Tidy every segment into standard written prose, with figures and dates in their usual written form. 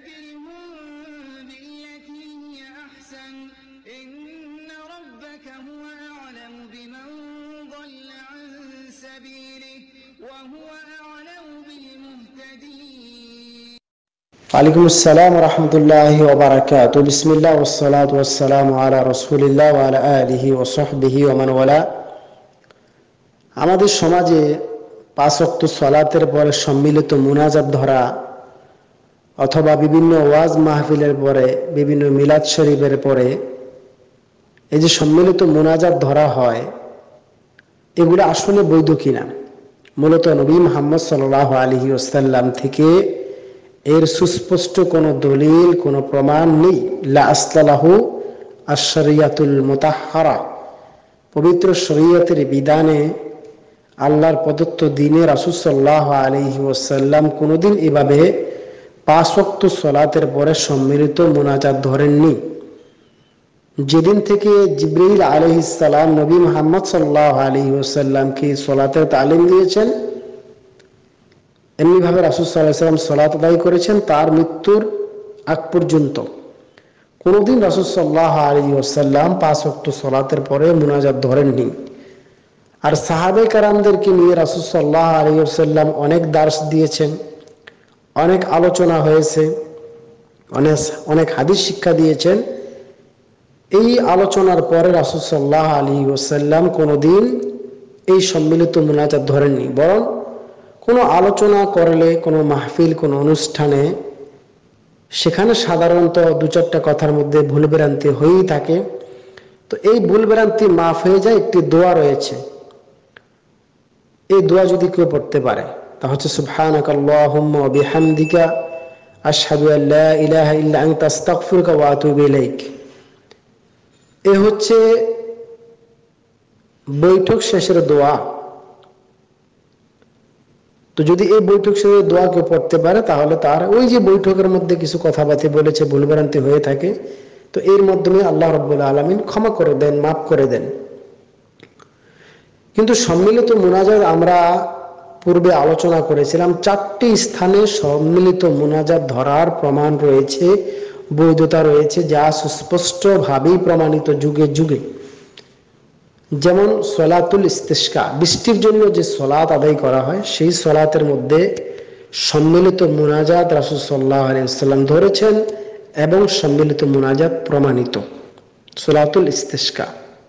وجادلهم بالتي هي أحسن إن ربك هو أعلم بمن ضل عن سبيله وهو أعلم بالمهتدين. وعليكم السلام ورحمة الله وبركاته. بسم الله والصلاة والسلام على رسول الله وعلى آله وصحبه ومن والاه। আমাদের সমাজে পাঁচ ওয়াক্ত সালাতের পরে সম্মিলিত মুনাজাত ধরা অথবা বিভিন্ন ওয়াজ মাহফিলের পরে বিভিন্ন মিলাদ শরীফের পরে এই যে সম্মিলিত মুনাজাত ধরা হয়, এগুলো আসলে বৈধ কিনা? মূলত নবী মুহাম্মদ সাল্লাল্লাহু আলাইহি ওয়াসাল্লাম থেকে এর সুস্পষ্ট কোনো দলিল, কোনো প্রমাণ নেই। লা আসলাহু আশ-শরিয়াতুল মুতাহহারা, পবিত্র শরীয়তের বিধানে আল্লাহর প্রদত্ত দ্বীনে রাসূল সাল্লাল্লাহু আলাইহি ওয়াসাল্লাম কোনোদিন এভাবে পাঁচ ওয়াক্ত সালাতের পরে সম্মিলিত মুনাজাত ধরেননি। যেদিন থেকে জিবরাইল আলাইহিস সালাম নবী মুহাম্মদ সাল্লাল্লাহু আলাইহি ওয়াসাল্লামকে সালাতের তালিম দিয়েছেন, এমনিভাবে রাসূল সাল্লাল্লাহু আলাইহি ওয়াসাল্লাম সালাত আদায় করেছেন, তার মৃত্যুর আগ পর্যন্ত কোনোদিন রাসূল সাল্লাল্লাহু আলাইহি ওয়াসাল্লাম পাঁচ ওয়াক্ত সালাতের পরে মুনাজাত ধরেননি। আর সাহাবে কেরামদেরকে নিয়ে রাসূল সাল্লাল্লাহু আলাইহি ওয়াসাল্লাম অনেক দার্স দিয়েছেন, অনেক আলোচনা হয়েছে, অনেক হাদিস শিক্ষা দিয়েছেন। এই আলোচনার পরে রাসূল সাল্লাল্লাহু আলাইহি ওয়াসাল্লাম কোনোদিন এই সম্মিলিত মুনাজাত ধরেননি। বরং কোনো আলোচনা করলে, কোনো মাহফিল, কোনো অনুষ্ঠানে, সেখানে সাধারণত দু চারটা কথার মধ্যে ভুলভ্রান্তি হয়েই থাকে। তো এই ভুলভ্রান্তি মাফ হয়ে যায় একটি দোয়া রয়েছে। এই দোয়া যদি কেউ পড়তে পারে তা হচ্ছে সুবহানাকাল্লাহুম্মা ওয়া বিহামদিকা আশহাদু আল্লা ইলাহা ইল্লা আনতা আস্তাগফিরুকা ওয়া আতুবু ইলাইক। এ হচ্ছে বৈঠক শেষের দোয়া। তো যদি এই বৈঠক শেষের দোয়া কেউ পড়তে পারে তাহলে তার ওই যে বৈঠকের মধ্যে কিছু কথাবার্তা বলেছে, ভুলভ্রান্তি হয়ে থাকে, তো এর মাধ্যমে আল্লাহ রাব্বুল আলামিন ক্ষমা করে দেন, মাফ করে দেন। কিন্তু সম্মিলিত মুনাজাত আমরা পূর্বে আলোচনা করেছিলাম, চারটি স্থানে সম্মিলিত মুনাজাত ধরার প্রমাণ রয়েছে, বৈধতা রয়েছে, যা সুস্পষ্টভাবেই প্রমাণিত যুগে যুগে। যেমন সলাতুল ইস্তিসকা, বৃষ্টির জন্য যে সলাত আদায় করা হয়, সেই সলাতের মধ্যে সম্মিলিত মুনাজাত রাসূল সাল্লাল্লাহু আলাইহি ওয়াসাল্লাম ধরেছেন এবং সম্মিলিত মুনাজাত প্রমাণিত সলাতুল ইস্তিসকা।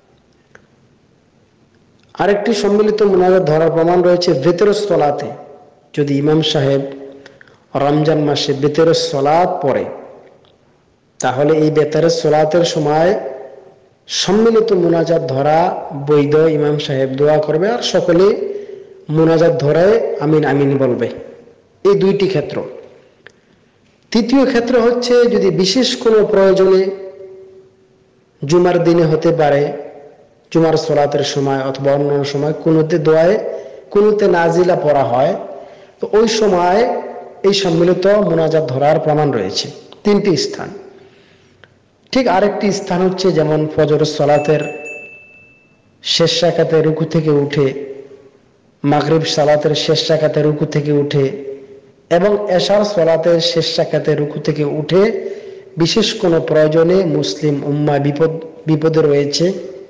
আরেকটি সম্মিলিত মুনাজাত ধরার প্রমাণ রয়েছে ভিতরের সলাতে। যদি ইমাম সাহেব রমজান মাসে ভিতরের সলাত পড়ে, তাহলে এই ভিতরের সলাতের সময় সম্মিলিত মুনাজাত ধরা বৈধ। ইমাম সাহেব দোয়া করবে আর সকলে মুনাজাত ধরে আমিন আমিন বলবে। এই দুইটি ক্ষেত্র। তৃতীয় ক্ষেত্র হচ্ছে যদি বিশেষ কোনো প্রয়োজনে, জুমার দিনে হতে পারে, জুমার সলাতের সময় অথবা অন্য সময় কুনুতে দোয়ায় কুনুতে নাজিলা পড়া হয়, তো ওই সময় এই সম্মিলিত মুনাজাত ধরার প্রমাণ রয়েছে। তিনটি স্থান। ঠিক আরেকটি স্থান হচ্ছে যেমন ফজরের সলাতের শেষ রাকাতে রুকু থেকে উঠে, মাগরিব সালাতের শেষ রাকাতে রুকু থেকে উঠে এবং এশার সলাতের শেষ রাকাতে রুকু থেকে উঠে বিশেষ কোনো প্রয়োজনে মুসলিম উম্মাহ বিপদে রয়েছে,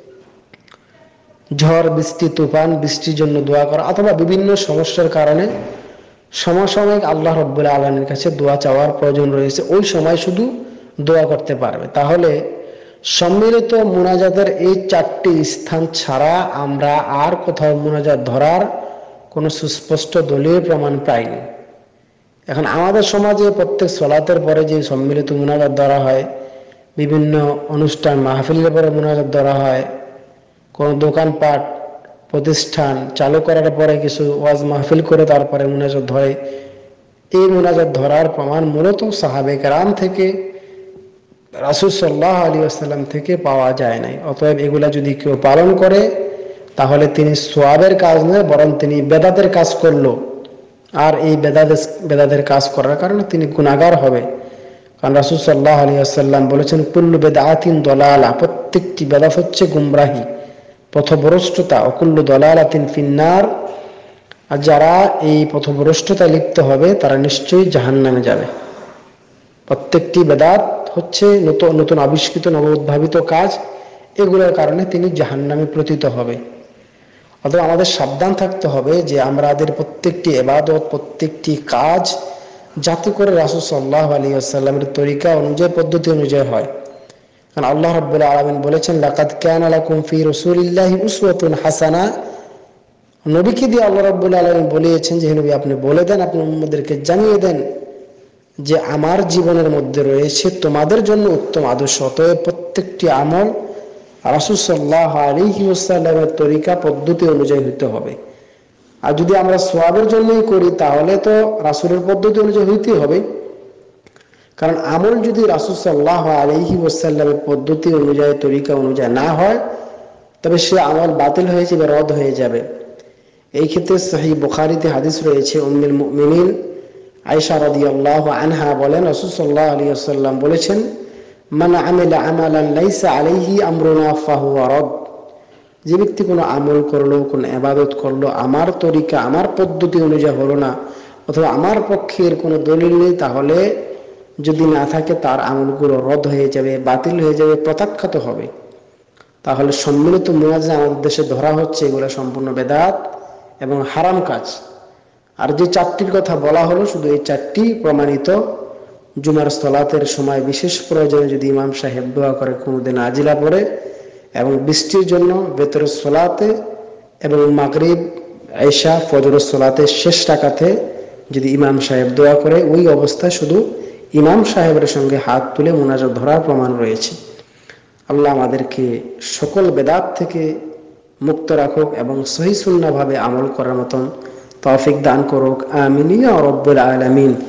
ঝড় বৃষ্টি তুফান, বৃষ্টির জন্য দোয়া করা অথবা বিভিন্ন সমস্যার কারণে সমসাময়িক আল্লাহ রাব্বুল আলামিনের কাছে দোয়া চাওয়ার প্রয়োজন রয়েছে, ওই সময় শুধু দোয়া করতে পারবে। তাহলে সম্মিলিত মুনাজাতের এই চারটি স্থান ছাড়া আমরা আর কোথাও মুনাজাত ধরার কোনো সুস্পষ্ট দলিল প্রমাণ পাইনি। এখন আমাদের সমাজে প্রত্যেক সলাতের পরে যে সম্মিলিত মুনাজাত ধরা হয়, বিভিন্ন অনুষ্ঠান মাহফিলের পরে মুনাজাত ধরা হয়, কোনো দোকানপাট প্রতিষ্ঠান চালু করার পরে কিছু ওয়াজ মাহফিল করে তারপরে মুনাজাত ধরে, এই মুনাজাত ধরার প্রমাণ মূলত সাহাবে কেরাম থেকে, রাসূল সাল্লাল্লাহু আলাইহি ওয়াসাল্লাম থেকে পাওয়া যায় নাই। অতএব এগুলা যদি কেউ পালন করে তাহলে তিনি সওয়াবের কাজ নয়, বরং তিনি বেদাতের কাজ করলো। আর এই বেদাতের কাজ করার কারণে তিনি গুনাহগার হবে। কারণ রাসূল সাল্লাল্লাহু আলাইহি ওয়াসাল্লাম বলেছেন, কুল্লু বিদআতিন দালালা, প্রত্যেকটি বেদাত হচ্ছে গুমরাহি, পথভ্রষ্টতা। ও কুল্লু দালালাতিন ফিন্নার, আর যারা এই পথভ্রষ্টতায় লিপ্ত হবে তারা নিশ্চয়ই জাহান্নামে যাবে। প্রত্যেকটি বেদাত হচ্ছে নতুন নতুন আবিষ্কৃত নব উদ্ভাবিত কাজ, এগুলোর কারণে তিনি জাহান্নামে পতিত হবে। অথবা আমাদের সাবধান থাকতে হবে যে আমাদের প্রত্যেকটি ইবাদত, প্রত্যেকটি কাজ যাতে করে রাসূল সাল্লাল্লাহু আলাইহি ওয়াসাল্লামের তরিকা অনুযায়ী, পদ্ধতি অনুযায়ী হয়। কারণ আল্লাহ রাব্বুল আলামিন বলেছেন, লাকাদ কানা লাকুম ফি রাসূলিল্লাহি উসওয়াতুন হাসানা। নবীকে দিয়ে আল্লাহ রাব্বুল আলামিন বলেছেন যে, হে নবী আপনি বলে দেন, আপনি উম্মতদেরকে জানিয়ে দেন যে আমার জীবনের মধ্যে রয়েছে তোমাদের জন্য উত্তম আদর্শ। অতএব প্রত্যেকটি আমল রাসূল সাল্লাল্লাহু আলাইহি ওয়াসাল্লামের তরিকা, পদ্ধতি অনুযায়ী হতে হবে। আর যদি আমরা সওয়াবের জন্যই করি তাহলে তো রাসূলের পদ্ধতি অনুযায়ী হইতেই হবে। কারণ আমল যদি রাসূল সাল্লাল্লাহু আলাইহি ওয়াসাল্লামের পদ্ধতি অনুযায়ী, তরিকা অনুযায়ী না হয়, তবে সে আমল বাতিল হয়ে যাবে, রদ হয়ে যাবে। এই ক্ষেত্রে সহিহ বুখারীতে হাদিস রয়েছে, উম্মুল মুমিনিন আয়েশা রাদিয়াল্লাহু আনহা বলেন, রাসূল সাল্লাল্লাহু আলাইহি ওয়াসাল্লাম বলেছেন, মান আমিলা আমালান লাইসা আলাইহি আমরুনা ফাহুয়া রদ। যে ব্যক্তি কোনো আমল করলো, কোনো ইবাদত করলো, আমার তরিকা, আমার পদ্ধতি অনুযায়ী হলো না, অথবা আমার পক্ষের কোনো দলিল নেই, তাহলে যদি না থাকে তার আমলগুলো রদ হয়ে যাবে, বাতিল হয়ে যাবে, প্রত্যাখ্যাত হবে। তাহলে সম্মিলিত মুয়াজ্জিন আমাদের দেশে ধরা হচ্ছে এগুলো সম্পূর্ণ বেদাত এবং হারাম কাজ। আর যে চারটির কথা বলা হলো, শুধু এই চারটি প্রমাণিত। জুমার সালাতের সময় বিশেষ প্রয়োজনে যদি ইমাম সাহেব দোয়া করে, কোনোদিন আজিলা পড়ে, এবং বৃষ্টির জন্য বেতরের সালাতে এবং মাগরিব, ঈশা, ফজরের সালাতের শেষ রাকাতে যদি ইমাম সাহেব দোয়া করে, ওই অবস্থায় শুধু ইমাম সাহেবের সঙ্গে হাত তুলে মুনাজাত ধরার প্রমাণ রয়েছে। আল্লাহ আমাদেরকে সকল বেদাত থেকে মুক্ত রাখুক এবং সহিহ সুন্নাহ ভাবে আমল করার মতন তৌফিক দান করুক। আমিন ইয়া রাব্বুল আলামিন।